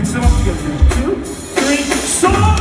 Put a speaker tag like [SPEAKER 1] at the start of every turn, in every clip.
[SPEAKER 1] mix them up together. 2, 3, song!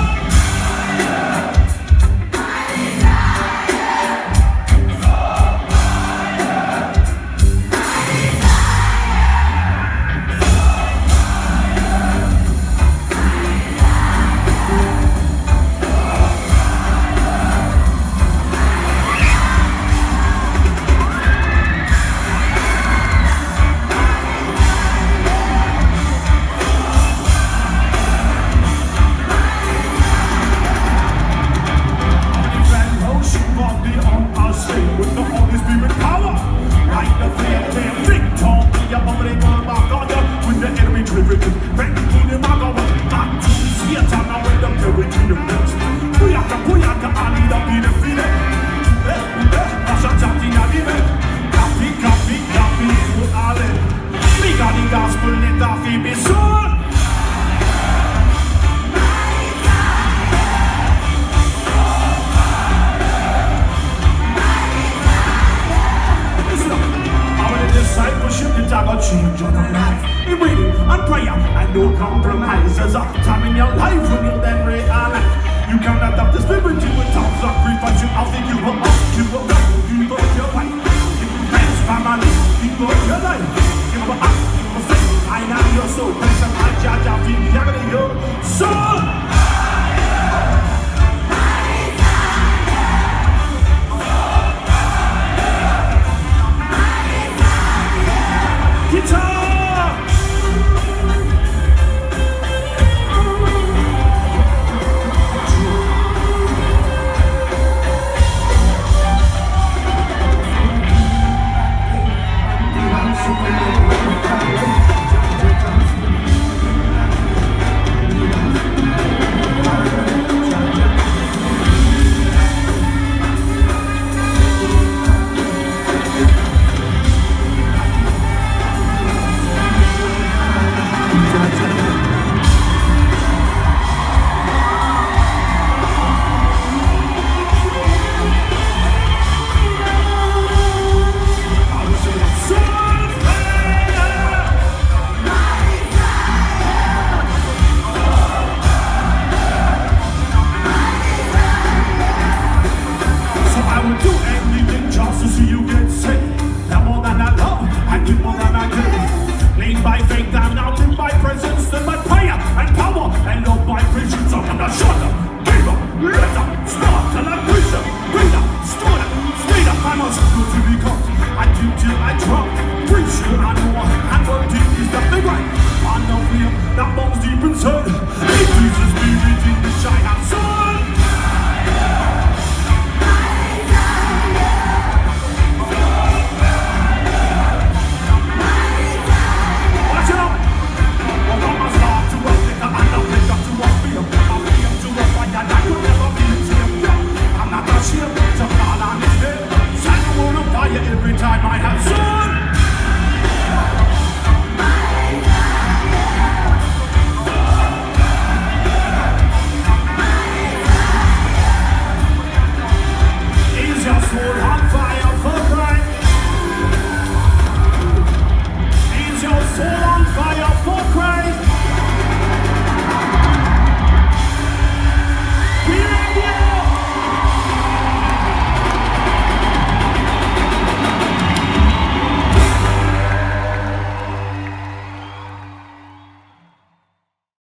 [SPEAKER 1] Change your life, in waiting and prayer and no compromises. Time in your life when you then realize you cannot adopt the spirit with tough sacrifice. You have to give up, give up your life, give up friends, family, give up your life, give up faith. I know your soul, place of my judge, I feel younger than your soul. That bomb's deep inside.